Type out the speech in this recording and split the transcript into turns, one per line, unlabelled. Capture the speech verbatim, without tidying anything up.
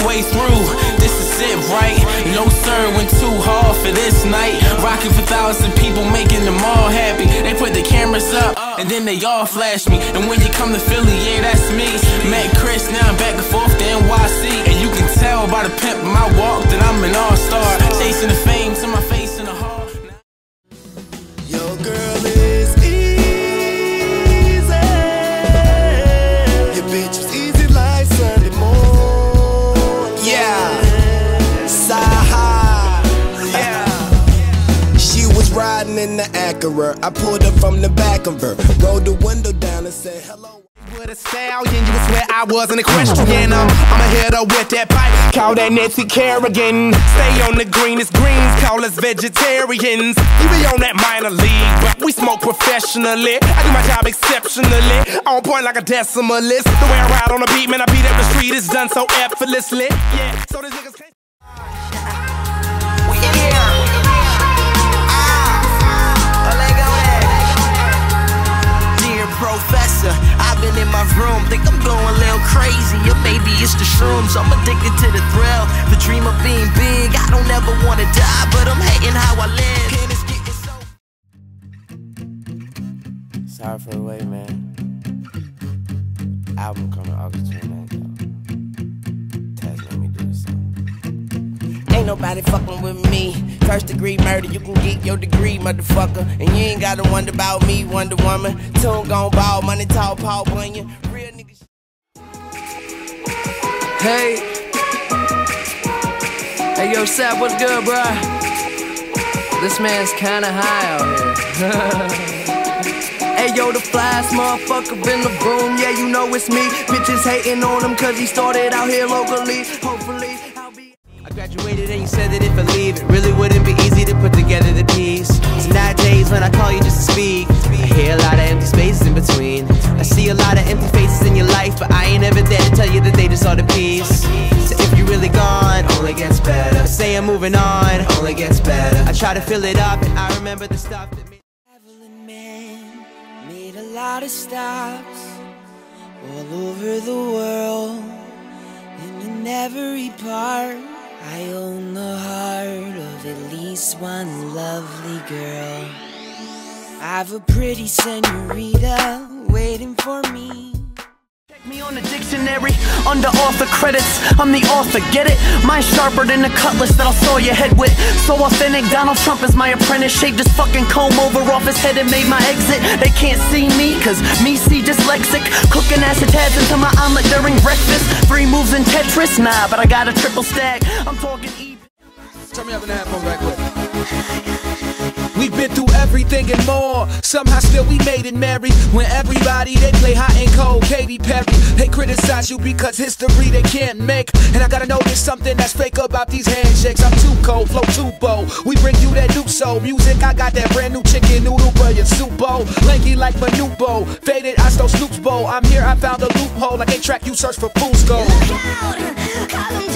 halfway through. This is it, right? No sir, went too hard for this night. Rocking for thousand people, making them all happy. They put the cameras up, and then they all flash me. And when you come to Philly, yeah, that's me. Met Chris, now I'm back and forth to N Y C. And you can tell by the pimp in my walk that I'm an all-star. Chasing the fame to my face in the hall.
Your girl is easy. Your bitch is easy like Sunday morning. Yeah. Saha. Yeah. She was riding in the Acura. I pulled her from the back of her, rolled the window down and said hello.
With a stallion, you would swear I wasn't a Christian. I'm, I'm a hitter with that pipe, call that Nancy Kerrigan. Stay on the greenest greens, call us vegetarians. You be on that minor league, but we smoke professionally. I do my job exceptionally, on point like a decimalist. The way I ride on the beat, man, I beat up the street, it's done so effortlessly. Yeah, so these niggas can't. We in here. Ah, oh, let go there. Dear Professor, I've been in my room, think I'm going a little crazy, or maybe it's the shrooms. I'm addicted to the thrill, the dream of being big. I don't ever want to die, but I'm hating how I live. And it's getting so.
Sorry for the wait, man. Album coming August twenty-ninth, though. Taz made me do this song.
Ain't nobody fucking with me. First degree murder, you can get your degree, motherfucker. And you ain't gotta wonder about me, Wonder Woman. Tune gon' ball, money tall, Paul Bunyan. Real niggas.
Hey. Hey, yo, Sap, what's good, bruh? This man's kinda high out here. Hey, yo, the flyest motherfucker in the room. Yeah, you know it's me. Bitches hating on him cause he started out here locally. Hopefully, I'll be.
I graduated and you said that if I leave, it really wouldn't be easy to put together the piece. So nowadays when I call you just to speak, I hear a lot of empty spaces in between. I see a lot of empty faces in your life, but I ain't ever there to tell you that they just saw the piece. So if you're really gone, only gets better. Say I'm moving on, only gets better. I try to fill it up and I remember the stuff that made.
Traveling man made a lot of stops all over the world, and in every part I own the heart of at least one lovely girl. I've a pretty senorita waiting for me.
Check me on the dictionary, under author credits, I'm the author, get it? Mine's sharper than the cutlass that I'll saw your head with. So authentic, Donald Trump is my apprentice. Shaved his fucking comb over off his head and made my exit. They can't see me, cause me see dyslexic. Cooking acid tabs into my omelet during breakfast. Three moves in Tetris, nah, but I got a triple stack. I'm talking E.
Turn me up in the headphone back quick. We've been through everything and more. Somehow still we made it merry. When everybody they play hot and cold, Katy Perry. They criticize you because history they can't make. And I gotta know there's something that's fake about these handshakes. I'm too cold, flow too bold. We bring you that new soul music. I got that brand new chicken noodle brilliant soup bowl. Lanky like Manubo, faded I stole Snoop's bowl. I'm here, I found a loophole. Like a track you search for Fool's Gold.